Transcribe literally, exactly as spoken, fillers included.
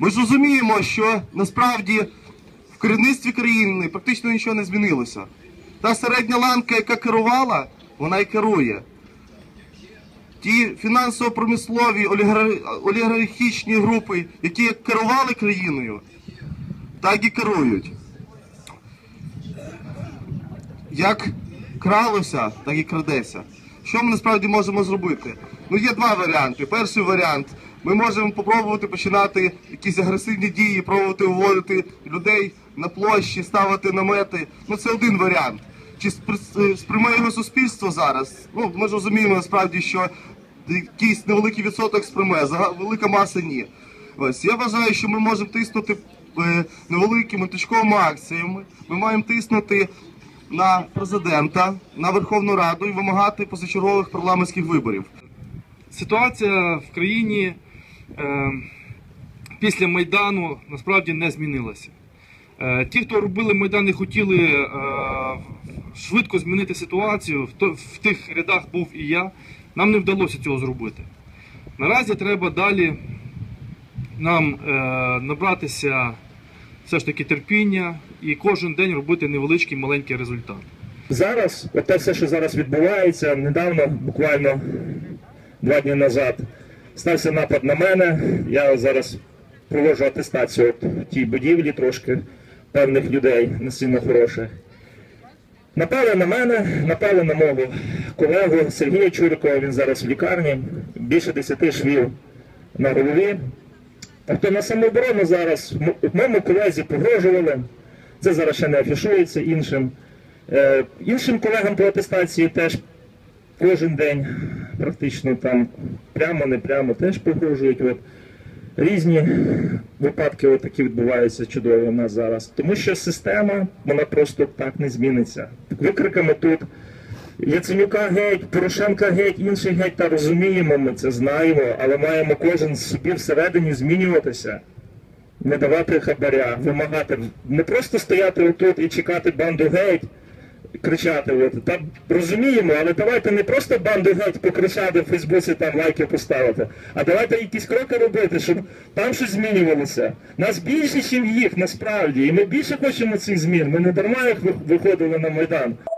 Ми ж розуміємо, що насправді в керівництві країни практично нічого не змінилося. Та середня ланка, яка керувала, вона і керує. Ті фінансово-промислові олігархічні групи, які як керували країною, так і керують. Як кралося, так і крадеться. Що ми насправді можемо зробити? Ну, є два варіанти. Перший варіант – ми можемо спробувати починати якісь агресивні дії, пробувати виводити людей на площі, ставити намети. Ну, це один варіант. Чи сприймає його суспільство зараз? Ну, ми ж розуміємо насправді, що якийсь невеликий відсоток сприймає, велика маса ні. Ось, я вважаю, що ми можемо тиснути невеликими точковими акціями. Ми маємо тиснути на президента, на Верховну Раду і вимагати позачергових парламентських виборів. Ситуація в країні е, після Майдану насправді не змінилася. Е, ті, хто робили Майдан і хотіли е, швидко змінити ситуацію, в, то, в тих рядах був і я, нам не вдалося цього зробити. Наразі треба далі нам е, набратися все ж таки терпіння і кожен день робити невеличкий маленький результат. Зараз, те все, що зараз відбувається, недавно, буквально два дні назад, стався напад на мене. Я зараз проводжу атестацію в тій будівлі трошки певних людей, не сильно хороших. Напали на мене, напали на мого колегу Сергія Чурикова, він зараз в лікарні, більше десяти швів на голові. Тобто на самооборону зараз моєму колезі погрожували, це зараз ще не афішується іншим. Е, іншим колегам по атестації теж кожен день практично там прямо, не прямо теж погрожують. От. Різні випадки от такі відбуваються чудові у нас зараз. Тому що система, вона просто так не зміниться. Викриками тут Яценюка геть, Порошенка геть, інших геть, та розуміємо, ми це знаємо, але маємо кожен собі всередині змінюватися, не давати хабаря, вимагати, не просто стояти отут і чекати банду геть, кричати. От. Та розуміємо, але давайте не просто банду геть покричати в Фейсбуці, там лайки поставити, а давайте якісь кроки робити, щоб там щось змінювалося. Нас більше, ніж їх насправді, і ми більше хочемо цих змін, ми не дарма їх виходили на Майдан.